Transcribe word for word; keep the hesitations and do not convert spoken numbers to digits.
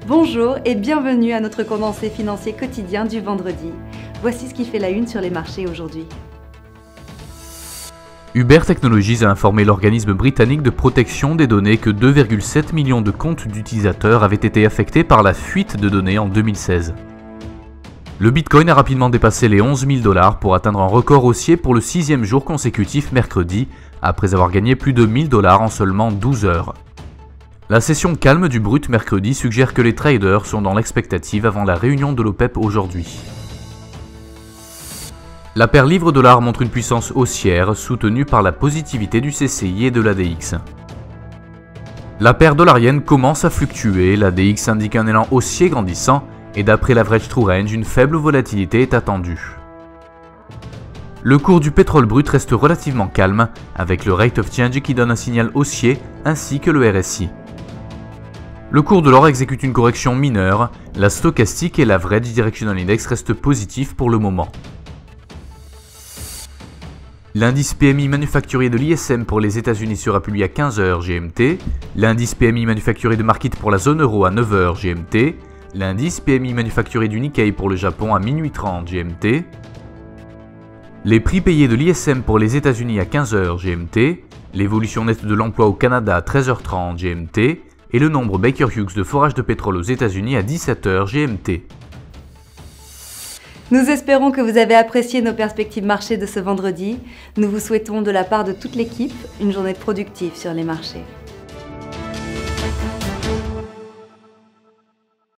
Bonjour et bienvenue à notre condensé financier quotidien du vendredi. Voici ce qui fait la une sur les marchés aujourd'hui. Uber Technologies a informé l'organisme britannique de protection des données que deux virgule sept millions de comptes d'utilisateurs avaient été affectés par la fuite de données en deux mille seize. Le Bitcoin a rapidement dépassé les onze mille dollars pour atteindre un record haussier pour le sixième jour consécutif mercredi, après avoir gagné plus de mille dollars en seulement douze heures. La session calme du brut mercredi suggère que les traders sont dans l'expectative avant la réunion de l'OPEP aujourd'hui. La paire livre-dollar montre une puissance haussière soutenue par la positivité du C C I et de l'A D X. La paire dollarienne commence à fluctuer, l'A D X indique un élan haussier grandissant et d'après l'average true range, une faible volatilité est attendue. Le cours du pétrole brut reste relativement calme avec le rate of change qui donne un signal haussier ainsi que le R S I. Le cours de l'or exécute une correction mineure, la stochastique et l'average directional index restent positifs pour le moment. L'indice P M I manufacturier de l'I S M pour les États-Unis sera publié à quinze heures G M T, l'indice P M I manufacturier de Markit pour la zone euro à neuf heures G M T, l'indice P M I manufacturier du Nikkei pour le Japon à minuit trente G M T, les prix payés de l'I S M pour les États-Unis à quinze heures G M T, l'évolution nette de l'emploi au Canada à treize heures trente G M T et le nombre Baker Hughes de forage de pétrole aux États-Unis à dix-sept heures G M T. Nous espérons que vous avez apprécié nos perspectives marchés de ce vendredi. Nous vous souhaitons de la part de toute l'équipe une journée productive sur les marchés.